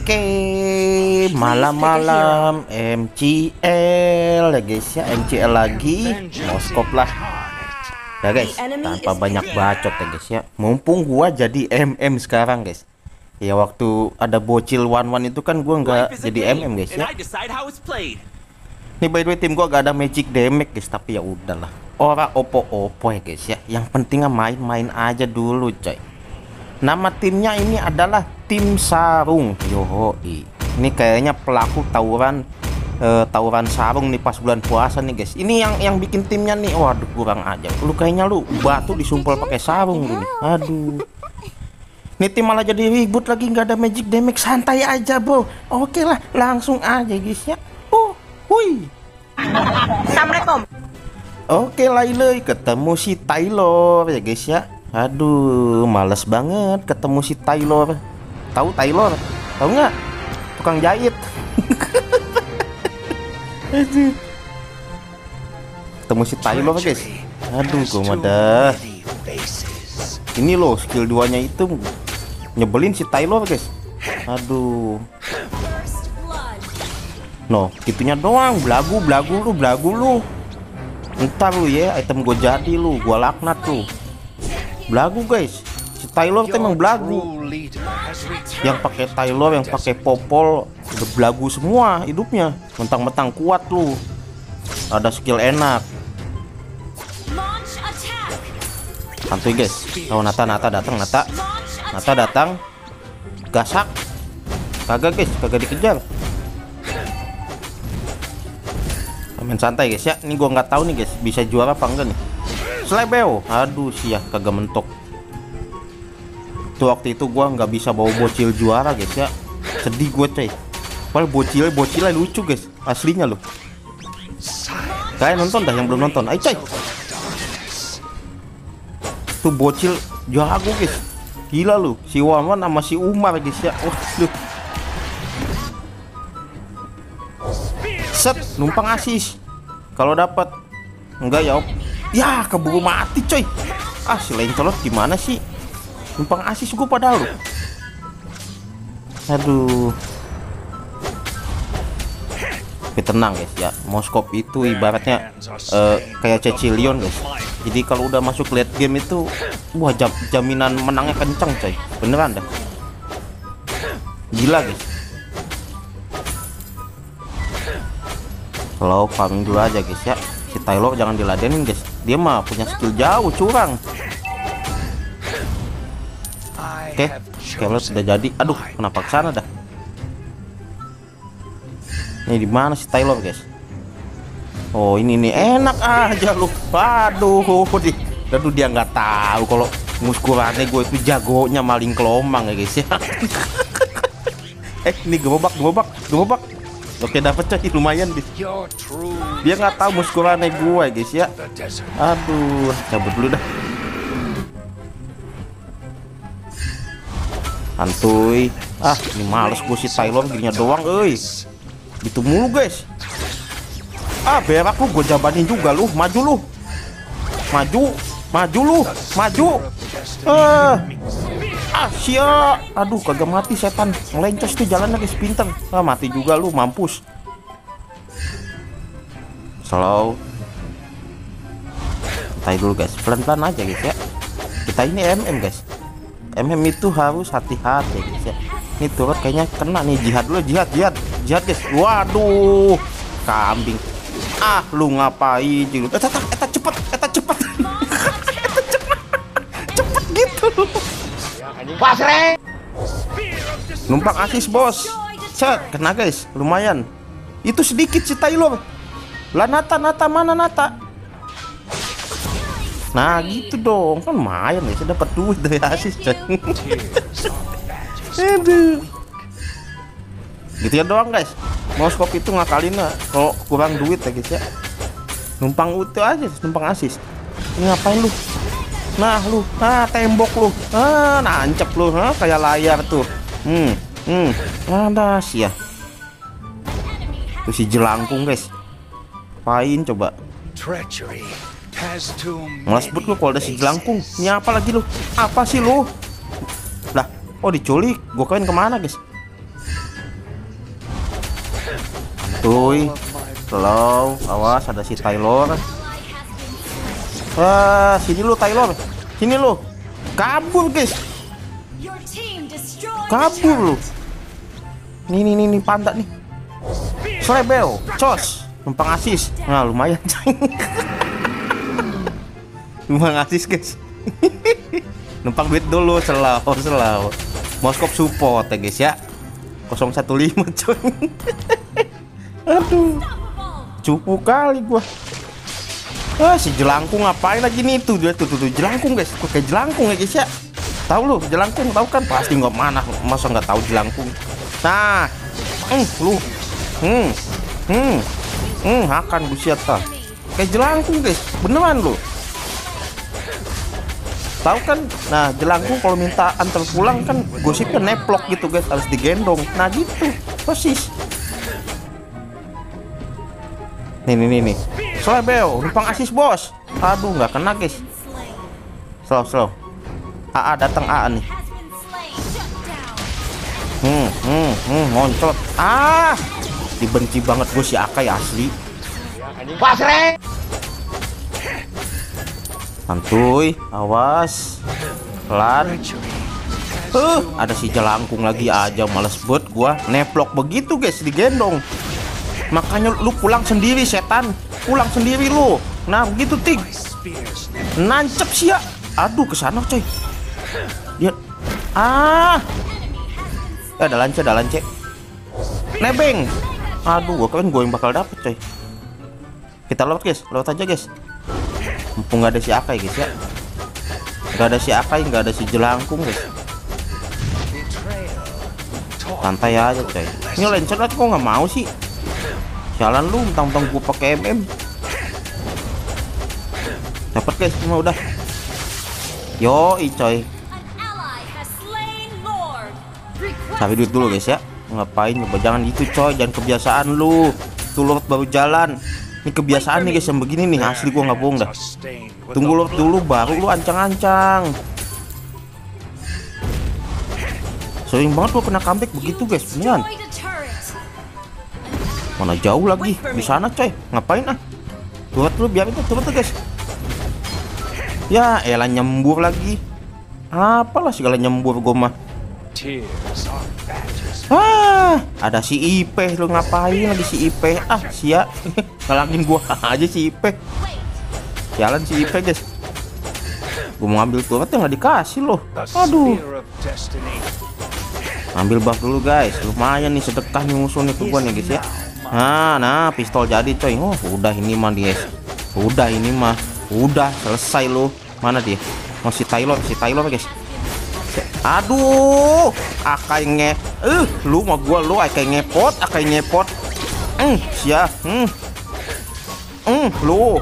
Oke, malam-malam MCL ya guys ya, MCL lagi, moskop lah ya guys, tanpa banyak bacot ya guys ya. Mumpung gua jadi MM sekarang guys. Ya waktu ada bocil one itu kan gua nggak jadi MM guys ya. Nih by the way tim gua gak ada magic damage guys, tapi ya udahlah. Ora opo-opo ya guys ya. Yang pentingnya main-main aja dulu coy. Nama timnya ini adalah tim sarung. Yoi. Ini kayaknya pelaku tawuran sarung nih pas bulan puasa nih guys. Ini yang bikin timnya nih. Waduh kurang aja. Lu kayaknya lu batu disumpel pakai sarung lu nih. Aduh. Ini tim malah jadi ribut lagi, nggak ada magic damage. Santai aja bro. Oke lah, langsung aja guys ya. Hui. Assalamualaikum. Oke Lailai, ketemu si Taylor ya guys ya. Aduh, males banget ketemu si Taylor. Tahu Taylor? Tahu nggak? Tukang jahit. Aduh. Ketemu si Taylor guys. Aduh, gimana? Ini loh skill 2-nya itu nyebelin si Taylor guys. Aduh. No, gitunya doang, belagu lu. Entar lu ya, item gue jadi lu, gua laknat lu. Belagu guys, si Taylor tuh emang belagu. Yang pakai Taylor, yang pakai popol, udah belagu semua hidupnya. Mentang-mentang kuat lu, ada skill enak. Santuy guys. Oh Nata datang, gasak. Kagak guys, kagak dikejar. Main santai guys ya. Ini gua nggak tahu nih guys, bisa juara apa enggak nih. Slebeo, aduh sia kagak mentok. Tuh waktu itu gua nggak bisa bawa bocil juara guys ya, sedih gue coy. Padahal bocilnya lucu guys, aslinya loh. Kalian nonton dah yang belum nonton, ayo coy. Tuh bocil jago guys, gila lu. Si Wawan sama si Umar guys ya. Wah lu. Set, numpang asis. Kalau dapat enggak ya. Ya keburu mati coy. Ah si Lencolot gimana sih? Numpang asis gue padahal lu. Aduh. Tapi tenang guys ya, moskop itu ibaratnya kayak Cecilion guys. Jadi kalau udah masuk late game itu wah jaminan menangnya kenceng coy. Beneran dah. Gila guys. Kalau farming dulu aja guys ya. Si Taylor jangan diladenin guys. Dia mah punya skill jauh curang. Oke, Taylor sudah jadi. Aduh, kenapa ke sana dah? Ini di mana si Taylor guys? Oh, ini nih enak aja lu. Waduh, aduh dia nggak tahu kalau muskulannya gue itu jagonya maling kelomang ya guys ya. Ini gemobak. Oke dapat coy, lumayan guys. Dia nggak tahu muskulannya gue guys ya. Aduh, cabut dulu dah. Santuy. Ah, ini males gue si Taylor gininya doang, gitu mulu guys. Ah, berak lu, gue jabanin juga lu. Maju lu. Sia. Aduh kagak mati setan. Ngelencos tuh jalannya guys, pinter. Ah, mati juga lu, mampus. Slow. Santai dulu guys, pelan-pelan aja guys ya. Kita ini MM guys. MM itu harus hati-hati guys ya. Ini turut kayaknya kena nih. Jihad dulu, jihad guys. Waduh, kambing. Ah, lu ngapain jiru? Eta cepet. Cepet gitu. Pasre. Numpang asis bos. Set, kena guys, lumayan. Itu sedikit si Taylor. Lah Nata mana Nata? Nah gitu dong, kan lumayan ya, saya dapat duit dari asis. Aduh. Gitu ya doang guys. Moskop itu ngakalin lah kalau kurang duit ya guys ya. Numpang utuh aja, numpang asis. Ini ngapain lu? Nah lu, tembok lu, nancep lu, kayak layar tuh. Ada sih ya. Tuh si jelangkung guys. Apain coba? Malas sebut lu kalau ada si jelangkung. Ini apa lagi lu? Apa sih lu? Lah, oh diculik. Gua kirain kemana guys? Tuh, slow, awas ada si Taylor. Wah, sini lu Taylor, sini lu. Kabur guys, kabur lu. Nih pantat nih. Slebel, cos, numpang asis. Nah lumayan. Numpang asis guys. Numpang duit dulu, selau. Moskop support ya guys ya. 015 coy. Aduh, cupu kali gua. Si jelangkung ngapain lagi nih tuh jelangkung guys, tuh kayak jelangkung ya guys ya. Tahu lu jelangkung, tahu kan? Pasti nggak mana, masa nggak tahu jelangkung. Nah, lu, akan busiat ta. Kayak jelangkung guys, beneran lu. Tahu kan? Nah, jelangkung kalau minta antar pulang kan gosipnya neplok gitu guys, harus digendong. Nah gitu, persis. Nih. Slebel, numpang asis bos. Aduh, nggak kena guys. Slow. AA datang AA nih. Ngoncot. Dibenci banget gue si Akai asli. Pasre. Santuy, awas. Pelan. Ada si jelangkung lagi aja, males buat gua. Neplok begitu guys, digendong. Makanya lu pulang sendiri setan, pulang sendiri lu. Nah begitu Ting, nancep sih ya. Aduh kesana coy. Dia ada lance. Nebeng. Aduh gua keren gue yang bakal dapet coy. Kita lewat guys, lewat aja guys. Mumpung nggak ada si Akai guys ya. Nggak ada si Akai, nggak ada si jelangkung guys. Santai aja coy. Ini lancer kok nggak mau sih. Jalan lu, mentang-mentang gua pakai MM. Dapat guys, cuma udah. Yoi coy. Cari duit dulu guys ya. Ngapain coba, jangan gitu coy, jangan kebiasaan lu. Tuh Lord baru jalan. Ini kebiasaan nih guys yang begini nih, asli gua nggak bohong dah. Tunggu Lord dulu baru lu ancang-ancang. Sering banget gua kena comeback begitu guys, beneran. Mana jauh lagi di sana coy, ngapain turut dulu, biar itu turut guys. Ya elah nyembur lagi, apalah segala nyembur gue mah. Ada si Ipe, lu ngapain lagi si Ipe? Sia ngalangin gua aja si Ipe. Jalan si Ipe guys. Gue mau ambil turut yang nggak dikasih loh. Aduh. Ambil buff dulu guys, lumayan nih sedekah nih musuh nih ke gua nih guys ya. Nah pistol jadi coy. Udah ini mah dia. Udah ini mah. Udah selesai lo. Mana dia? Si Taylor guys. Aduh, Akai lu mah gua lu Akai ngepot. Sia. Lu.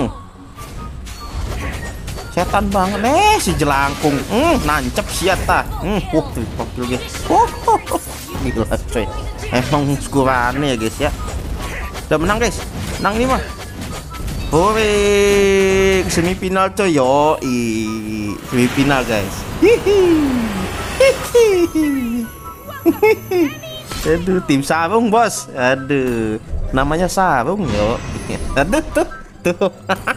Setan banget si jelangkung. Nancep siata. Gokil guys. Gila coy. Emang skurane ya guys ya. Udah menang guys. Menang nih mah. Hore, semifinal coy. Yoi, semifinal guys. Aduh, tim sarung bos. Aduh, namanya sarung yo. Aduh tuh.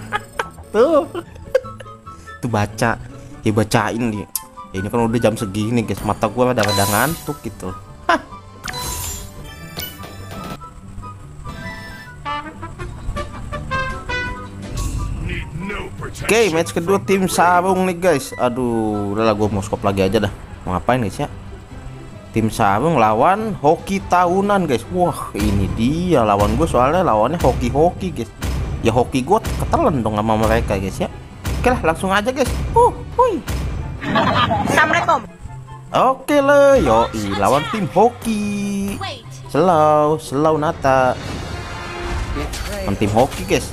Tuh baca. Ya bacain dia. Ini kan udah jam segini guys. Mata gua ada ngantuk gitu. Oke, match kedua tim sarung nih guys. Aduh, udahlah gue mau skop lagi aja dah. Mau ngapain guys ya? Tim sarung lawan hoki tahunan guys. Wah, ini dia lawan gue, soalnya lawannya hoki guys. Ya hoki gue ketelan dong sama mereka guys ya. Oke lah, langsung aja guys. Hui. Assalamualaikum. Oke lah, yoi lawan tim hoki. Slow Nata. Tim hoki guys.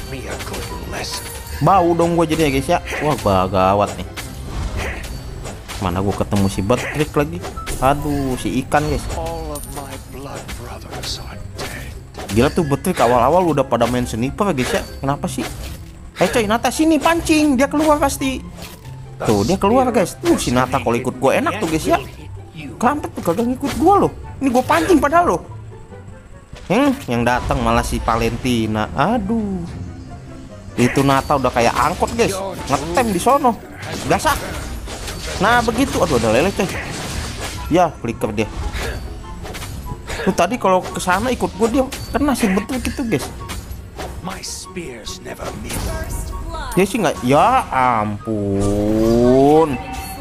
Bau dong gue jadi ya guys ya. Wah gawat nih. Mana gue ketemu si Batrik lagi. Aduh si ikan guys. Gila tuh Batrik awal-awal udah pada main sniper guys ya. Kenapa sih? Coy Nata sini pancing. Dia keluar pasti. Tuh dia keluar guys. Tuh si Nata kalau ikut gue enak tuh guys ya. Kampret tuh kagak ngikut gue loh. Ini gue pancing padahal loh. Yang datang malah si Valentina. Aduh. Itu Nata udah kayak angkot, guys. Ngetem di sono. Gasak. Nah, begitu. Aduh, ada lele, coy. Ya, flicker dia. Tuh tadi kalau ke sana ikut gue dia kena sih betul gitu, guys. Dia sih nggak. Ya ampun.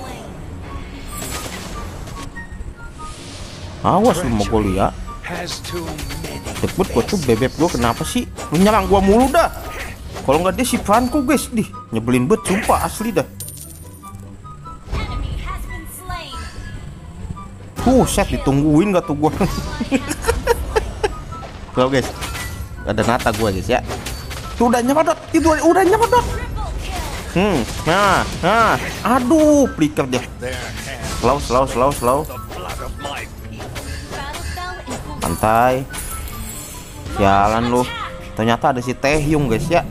Awas lu mau gue lihat. Cepet gue tuh bebek gue kenapa sih? Lu nyerang gue mulu dah. Kalau nggak dia si Franco, guys, nyebelin bet, sumpah asli dah. Set ditungguin gak tuh gua. Tuh guys, ada Nata gua, guys, ya. Tuh udah nyemodot, itu udah nyemodot. Nah, aduh, flicker dia. Slow. Santai. Jalan lu. Ternyata ada si Taehyung, guys, ya.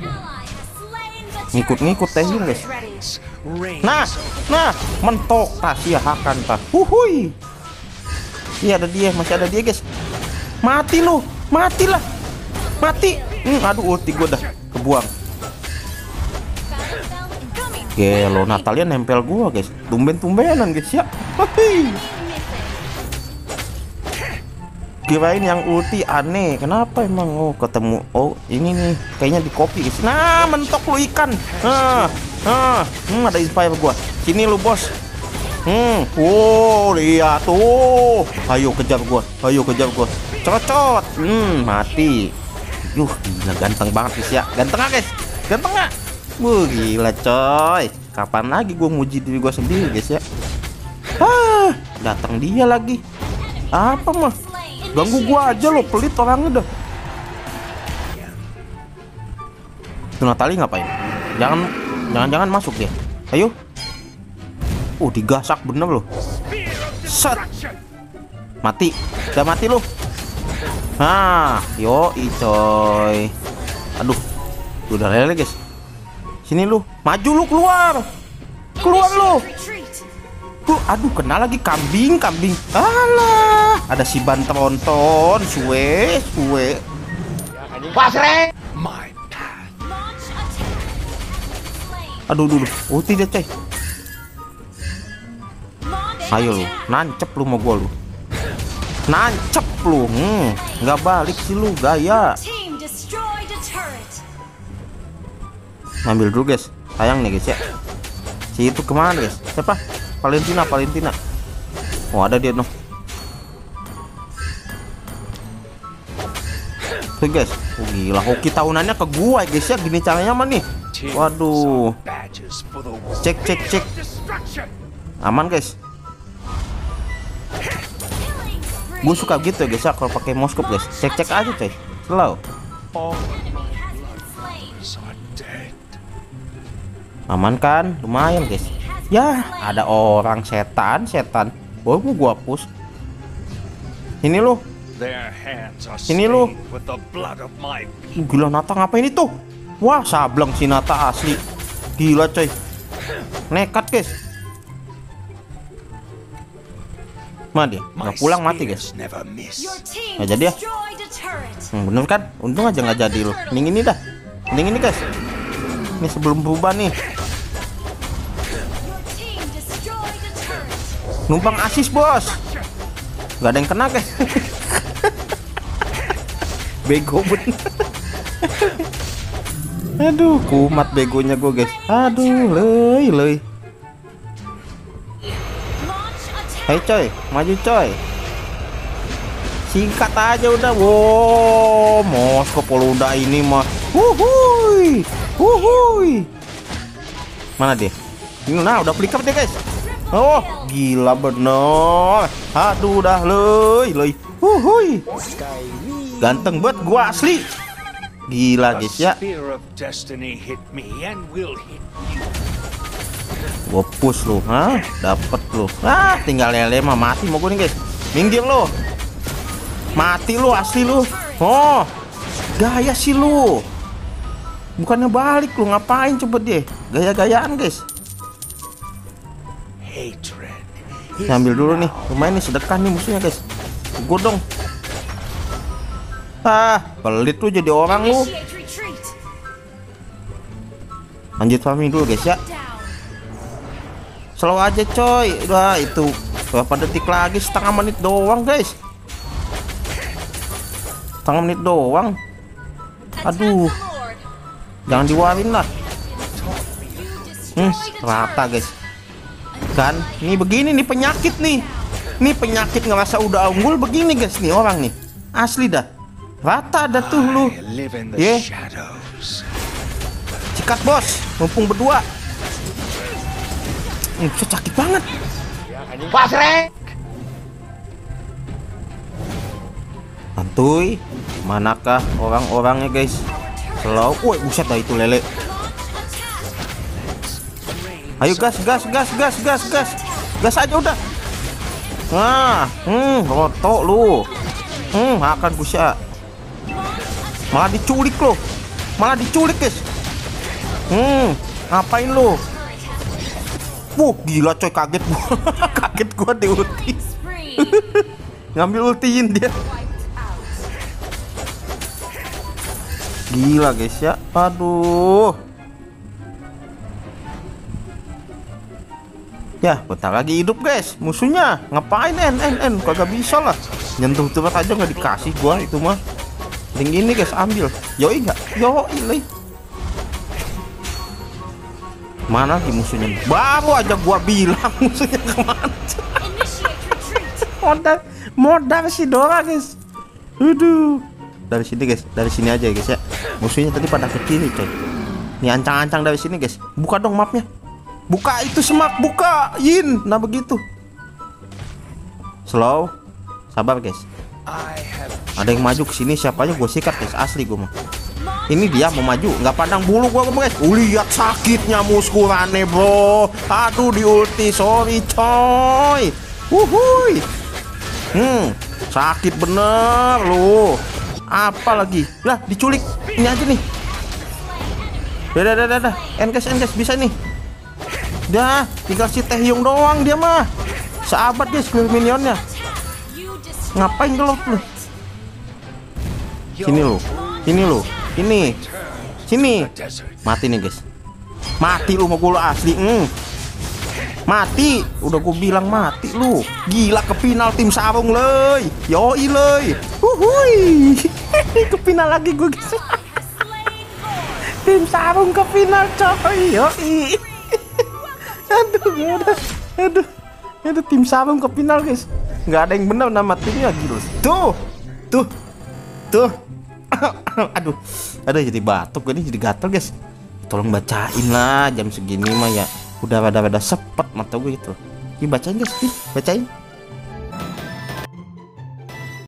Ngikut Taehyung, guys. Nah, mentok tas ya hakan tah. Huhui. Iya ada dia, masih ada dia, guys. Mati lu, matilah. Mati. Aduh, ulti gua dah kebuang. Gelo, Natalia nempel gua, guys. Tumben-tumbenan, guys, ya. Kirain yang ulti aneh. Kenapa emang? Oh, ketemu. Oh, ini nih. Kayaknya di copy, guys. Nah, mentok lu ikan. Ada inspire gua. Sini lu, bos. Lihat tuh. Ayo kejar gua. Cocot. Mati. Gila ganteng banget, guys, ya. Ganteng gak, guys? Ganteng gak? Gila, coy. Kapan lagi gua muji diri gua sendiri, guys, ya. Datang dia lagi. Apa mah? Ganggu gua aja lo, pelit orangnya dah. Tuh Natali ngapain? Jangan masuk dia. Ayo. Digasak bener loh. Set. Mati. Udah mati lu. Yo coy. Aduh. Udah lele, guys. Sini lu. Maju lu, keluar. Keluar lu. Aduh, kena lagi kambing. Alah, ada si ban tronton, suwe. Pasre. Aduh, ulti dia, coy. Ayo lu, nancep lu mau gua lu. Nancep lu. Nggak balik sih lu, gaya. Ambil dulu, guys. Sayang nih, guys, ya. Si itu kemana, guys? Siapa? Valentina. Oh, ada dia, noh. Tuh, guys. Gila, hoki tahunannya ke gua, guys, ya. Gini caranya mah nih. Waduh. Cek. Aman, guys. Gue suka gitu ya, guys, ya, kalau pakai mouse scope, guys. Cek aja, coy. Slow. Aman kan? Lumayan, guys. Ya, ada orang setan. Mau gua push. Ini lu. Gila, Nata ngapain itu? Wah, sableng si Nata asli. Gila, coy. Nekat, guys. Dia nggak pulang, mati, guys. Nggak jadi ya. Bener kan? Untung aja nggak jadi lu. Mending ini guys. Ini sebelum berubah nih. Numpang asis, bos. Nggak ada yang kena, guys. Bego bener. Aduh, kumat begonya gue, guys. Aduh, leuy. Hei, coy, maju, coy. Singkat aja udah. Wow, Moskow kalau udah ini mah. Wuhui. Mana dia? Nah, udah flicker dia, guys. Oh, gila bener. Aduh, udah leuy. Wuhui. Ganteng banget gua asli. Gila, guys, ya. Gua push lu, dapet lu. Tinggal lele mah mati mau gue nih, guys. Minggir lu. Mati lu asli lu. Oh, gaya sih lu. Bukannya balik lu, ngapain coba dia? Gaya-gayaan, guys. Ambil dulu nih. Lumayan nih, sedekah nih musuhnya, guys. Gue dong. Pelit lu jadi orang lu. Lanjut farming dulu guys ya. Slow aja coy. Udah itu berapa detik lagi, setengah menit doang guys. Setengah menit doang. Aduh, jangan diwarin lah. Rata guys. Kan ini begini nih penyakit nih. Ini penyakit ngerasa udah unggul begini guys nih orang nih. Asli dah. Rata ada tuh lu. Yeah. Sikat bos, mumpung berdua. Sakit banget. Pasreng. Santuy. Manakah orang-orangnya guys? Slow. Woi, buset dah itu lele. Ayo gas aja udah. Nah, rotok lu. Akan kusya. Malah diculik lo. Guys. Ngapain lu? Gila coy, kaget gua. Kaget gua di ulti. Ngambil ultiin dia. Gila guys ya. Aduh. Ya, bentar lagi hidup guys. Musuhnya ngapain kagak bisa lah. Nyentuh tuh aja nggak dikasih gua itu mah. Tinggi ini guys, ambil. Yoi enggak? Yoi. Mana di musuhnya? Baru aja gua bilang musuhnya kemana. modal si Dora guys. Aduh. Dari sini guys, dari sini aja guys ya. Musuhnya tadi pada ke kiri coy. Nih ancang-ancang dari sini guys. Buka dong mapnya. Buka itu semak, bukain. Nah begitu. Slow. Sabar guys. Ada yang maju ke sini, siapa aja gue sikat guys, asli gue mah. Ini dia mau maju, nggak pandang bulu gue guys. Lihat sakitnya muskulannya bro. Aduh di ulti, sorry coy. Wuhui. Sakit bener lu. Apa lagi? Lah diculik. Ini aja nih. Dah. Enkes bisa nih. Dah, tinggal si Taehyung doang dia mah. Sahabat guys, clear minionnya. Ngapain gelap lu? Sini lu. Sini. Mati nih guys. Mati lu mau gua asli. Mati. Udah gua bilang mati lu. Gila ke final tim sarung leuy. Yoi leuy. Huhui. Ke final lagi gua guys. Tim sarung ke final coy. Yoi. Aduh, tim sarung ke final guys. Nggak ada yang benar nama timnya gitu. Tuh. Aduh, jadi batuk gue nih, jadi gatel guys. Tolong bacain lah jam segini mah ya. Udah rada sepet mata gue gitu. Bacain guys, bacain.